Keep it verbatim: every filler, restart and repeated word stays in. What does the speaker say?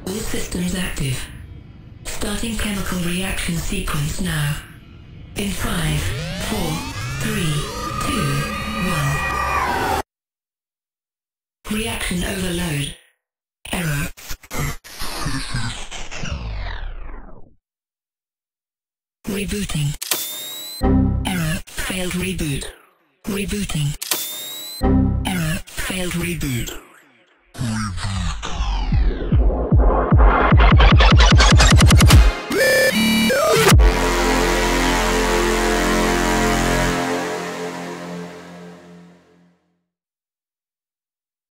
All systems active. Starting chemical reaction sequence now. In five, four, three, two, one. Reaction overload. Error. Rebooting. Error. Failed reboot. Rebooting. Error. Failed reboot.